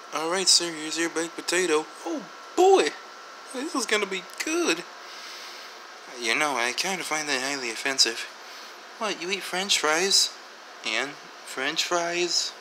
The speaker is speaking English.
Alright, sir, here's your baked potato. Oh, boy! This is gonna be good. You know, I kind of find that highly offensive. What, you eat french fries? And french fries?